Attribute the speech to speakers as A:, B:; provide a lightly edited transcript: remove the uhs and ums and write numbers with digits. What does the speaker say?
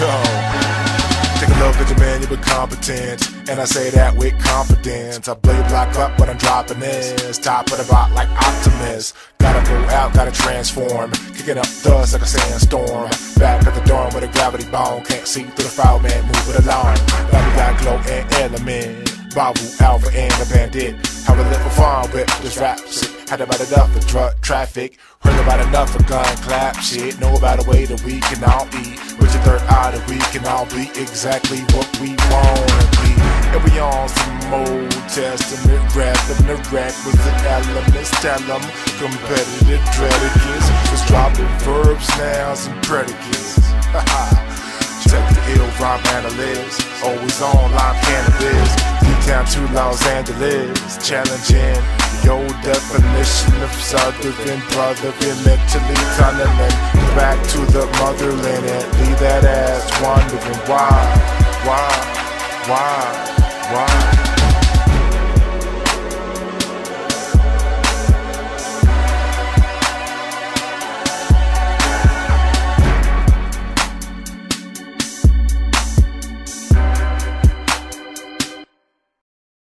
A: Take a look at your man, you be competent, and I say that with confidence. I play block up when I'm dropping this, top of the block like Optimus. Gotta go out, gotta transform, kicking up dust like a sandstorm. Back at the dorm with a gravity bone, can't see through the foul man, move it along. Now we got glow and element, Babu, Alpha, and a bandit. How we live for fun with this rap shit. Had about enough for drug traffic, heard about enough for gun clap shit. Know about a way that we can all eat, with your third eye that we can all be exactly what we wanna be. And we on some Old Testament rap, and the requisite elements tell them competitive predicates. Just dropping verbs, nouns, and predicates. Check the ill rhyme analyst, always on live cannabis. D-Town to Los Angeles, challenging your definition of southern brothering, mentally tunneling back to the motherland and leave that ass wondering why.